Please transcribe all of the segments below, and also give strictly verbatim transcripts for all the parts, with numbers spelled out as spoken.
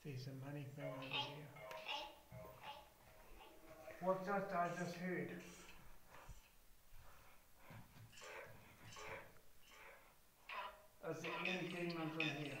There's a money thing over here. What's that I just heard? Is there any demons in here?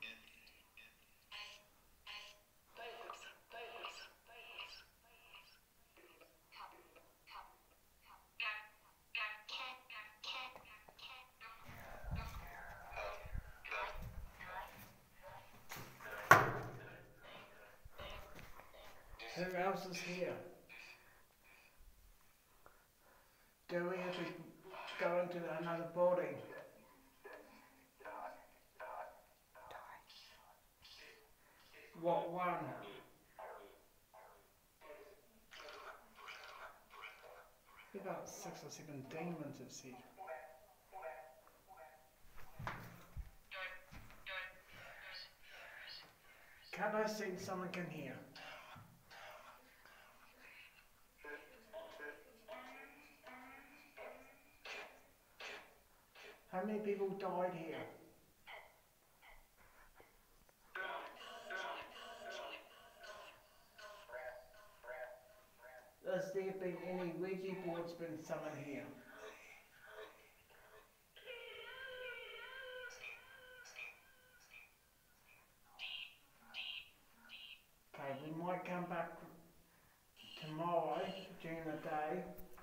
Who else is here? Do we have to go into another building? What one? About six or seven demons it said. Can't I see someone in here? How many people died here? Has there been any Ouija boards been summoned here? Okay, we might come back tomorrow during the day